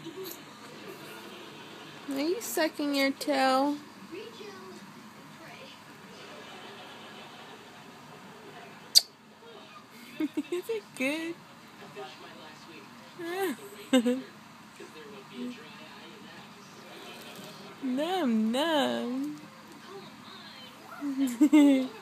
Are you sucking your tail? Is it good? Num num.